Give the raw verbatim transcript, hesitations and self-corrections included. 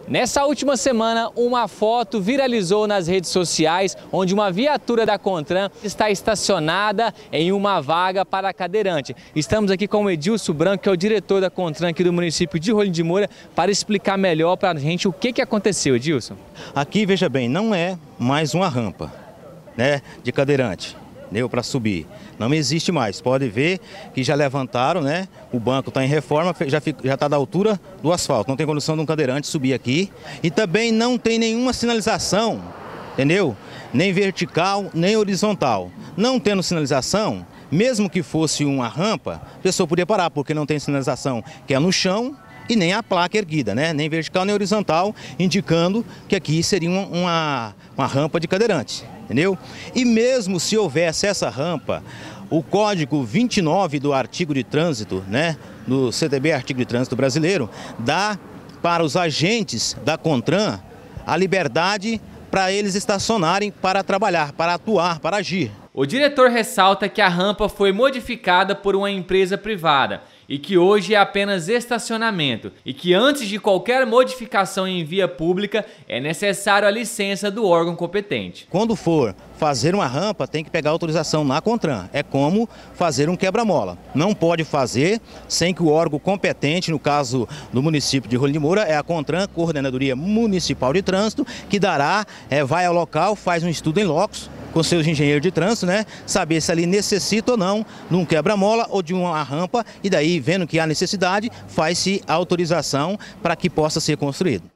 Nessa última semana, uma foto viralizou nas redes sociais onde uma viatura da CONTRAN está estacionada em uma vaga para cadeirante. Estamos aqui com o Edilson Branco, que é o diretor da CONTRAN aqui do município de Rolim de Moura, para explicar melhor para a gente o que, que aconteceu, Edilson. Aqui, veja bem, não é mais uma rampa, né, de cadeirante, né, para subir. Não existe mais. Pode ver que já levantaram, né? O banco está em reforma, já está da altura do asfalto. Não tem condição de um cadeirante subir aqui. E também não tem nenhuma sinalização, entendeu? Nem vertical, nem horizontal. Não tendo sinalização, mesmo que fosse uma rampa, a pessoa poderia parar, porque não tem sinalização que é no chão e nem a placa erguida, né? Nem vertical, nem horizontal, indicando que aqui seria uma, uma, uma rampa de cadeirante. Entendeu? E mesmo se houvesse essa rampa, o código vinte e nove do artigo de trânsito, né, do C T B, artigo de trânsito brasileiro, dá para os agentes da CONTRAN a liberdade para eles estacionarem para trabalhar, para atuar, para agir. O diretor ressalta que a rampa foi modificada por uma empresa privada e que hoje é apenas estacionamento e que antes de qualquer modificação em via pública é necessário a licença do órgão competente. Quando for fazer uma rampa, tem que pegar autorização na CONTRAN. É como fazer um quebra-mola. Não pode fazer sem que o órgão competente, no caso do município de Rolim de Moura, é a CONTRAN, Coordenadoria Municipal de Trânsito, que dará, é, vai ao local, faz um estudo em loco com seus engenheiros de trânsito, né, saber se ali necessita ou não de um quebra-mola ou de uma rampa, e daí, vendo que há necessidade, faz-se a autorização para que possa ser construído.